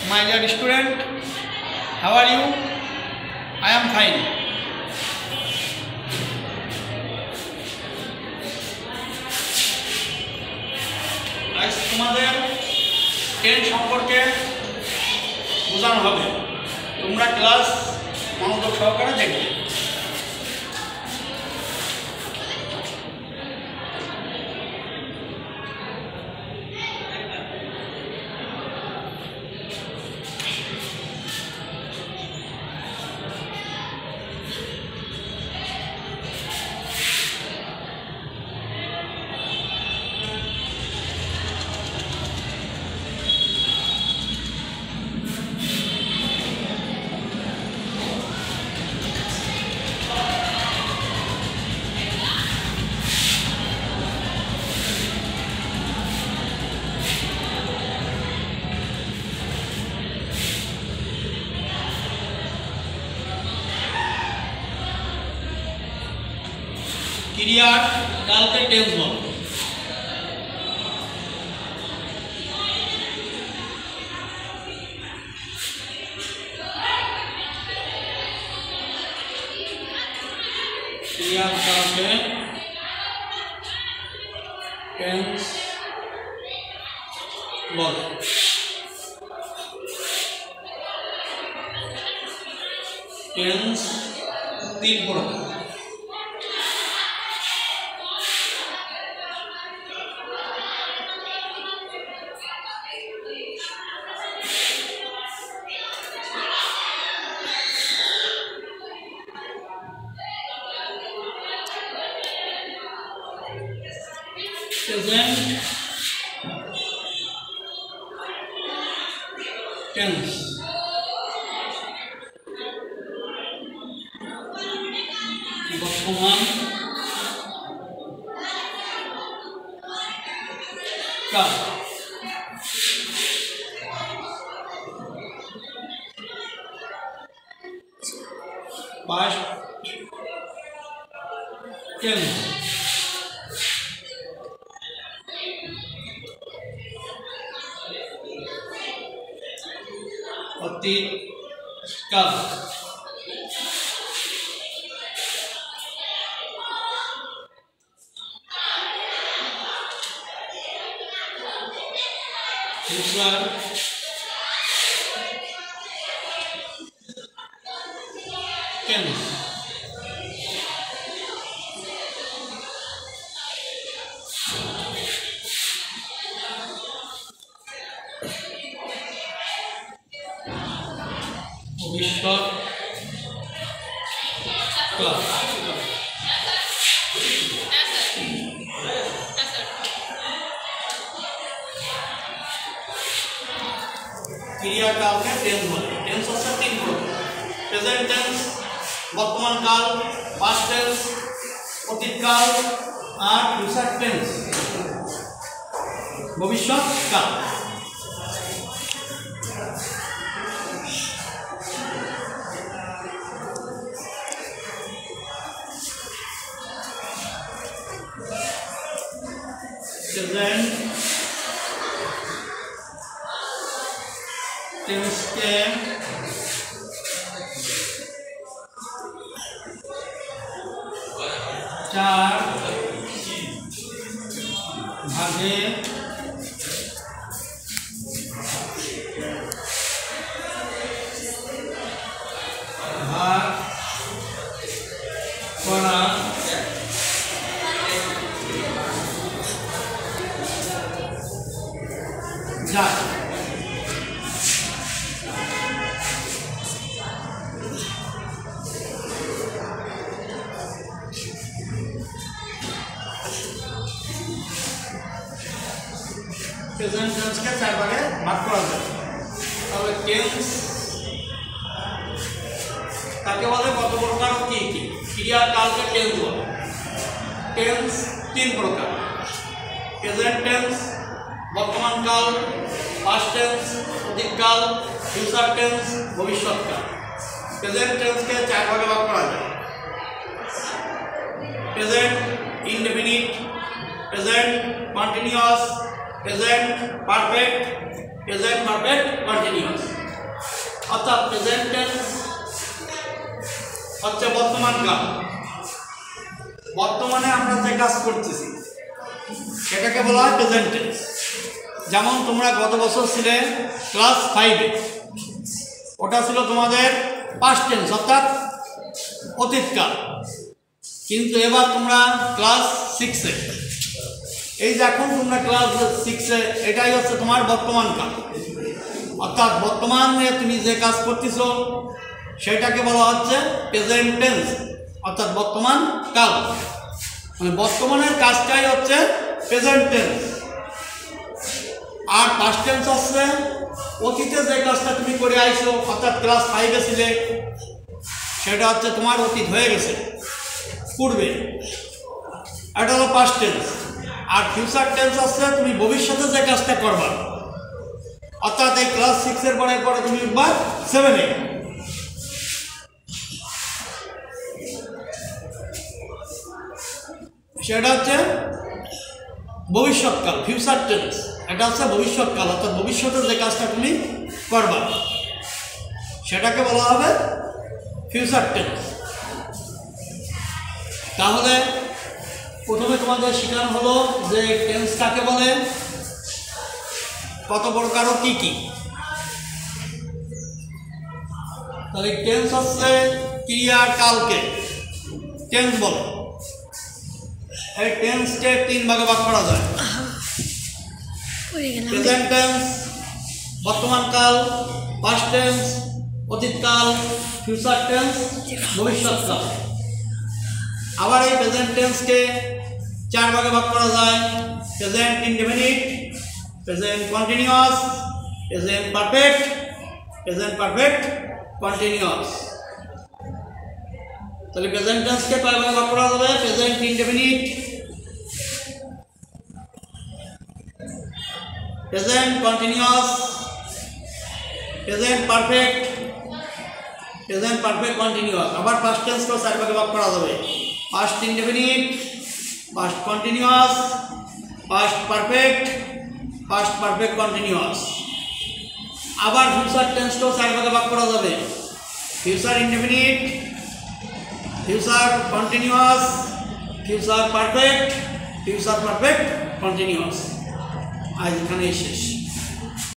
My dear student, how are you? I am fine. আজ তোমাদের 10 সম্পর্কে বোঝানো হবে। তোমরা ক্লাস মনোযোগ সহকারে দেখবে। ক্রিয়ার কালকে টেন্স বল। ক্রিয়ার কালকে টেন্স বল। টেন্স 3 প্রকার। Present tense, বর্তমান কাল। Past tense, অতীত কাল। ফিউচার টেন্স, ভবিষ্যৎ কাল। ক্রিয়া কালকে টেন্স বলে। টেন্স হচ্ছে 3 প্রকার। প্রেজেন্ট টেন্স বর্তমান কাল, পাস্ট টেন্স অতীত কাল, আর ফিউচার টেন্স ভবিষ্যৎ কাল। प्रेजेंट टेंस के 4 भागे भाग करा যায়। প্রেজেন্ট টেন্সকে 4 ভাগে ভাগ করা যায়। তবে টেন্স কাকে বলে, কত প্রকার, কি কি? ক্রিয়া কালকে টেন্স বলে। টেন্স 3 প্রকার। প্রেজেন্ট টেন্স বর্তমান কাল, পাস্ট টেন্স অতীত কাল, ফিউচার টেন্স ভবিষ্যৎ কাল। প্রেজেন্ট টেন্সকে 4 ভাগে ভাগ করা যায়। Present indefinite, present continuous, present perfect, present perfect continuous. অর্থাৎ প্রেজেন্ট টেন্স হচ্ছে বর্তমান কাল। বর্তমানে আমরা যে কাজ করতেছি সেটাকে বলা হয় প্রেজেন্ট টেন্স। যেমন তোমরা গত বছর ছিলে ক্লাস 5-এ, ওটা ছিল তোমাদের পাস্ট টেন্স অর্থাৎ অতীতকাল। কিন্তু এবার তোমরা ক্লাস 6-এ, এই যে এখন তোমরা ক্লাস 6-এ, এটাই হচ্ছে তোমার বর্তমান কাল। অর্থাৎ বর্তমানে তুমি যে কাজ করতেছো সেটাকে বলা হচ্ছে প্রেজেন্ট টেন্স অর্থাৎ বর্তমান কাল। মানে বর্তমানের কাজটাই হচ্ছে প্রেজেন্ট টেন্স। আর পাস্ট টেন্স হচ্ছে অতীতে যে কাজটা তুমি করে আইছো, অর্থাৎ ক্লাস 5-এ ছিলে, সেটা হচ্ছে তোমার অতীত হয়ে গেছে পূর্বে, এটা হলো পাস্ট টেন্স। আর ফিউচার টেন্স হচ্ছে তুমি ভবিষ্যতে যে কাজটা করবা, অর্থাৎ এই ক্লাস 6-এর পরে তুমি উঠবা 7-এ। সেটা হচ্ছে ভবিষ্যৎকাল, ফিউচার টেন্স। এটা হচ্ছে ভবিষ্যৎকাল, অর্থাৎ ভবিষ্যতে যে কাজটা তুমি করবা সেটাকে বলা হবে ফিউচার টেন্স। তাহলে প্রথমে তোমাদের শেখানো হলো যে টেন্স কাকে বলে, কত প্রকার ও কি কি। তাহলে টেন্স হচ্ছে ক্রিয়ার কালকে টেন্স বলে। এই টেন্সকে 3 ভাগে ভাগ করা যায়। প্রেজেন্ট টেন্স বর্তমান কাল, পাস্ট টেন্স অতীতকাল, ফিউচার টেন্স ভবিষ্যৎকাল। আবার এই প্রেজেন্ট টেন্সকে 4 ভাগে ভাগ করা যায়। Present indefinite, present continuous, present perfect, present perfect continuous. তাহলে প্রেজেন্ট টেন্সকে কয় ভাগে ভাগ করা যাবে? Present indefinite, present continuous, present perfect, present perfect continuous. আবার পাস্ট টেন্সকে 4 ভাগে ভাগ করা যাবে। Past indefinite, past continuous, past perfect, past perfect continuous. আবার ফিউচার টেন্সকেও 4 ভাগে ভাগ করা যাবে। Future indefinite, future continuous, future perfect, future perfect continuous. আজ এখানেই শেষ।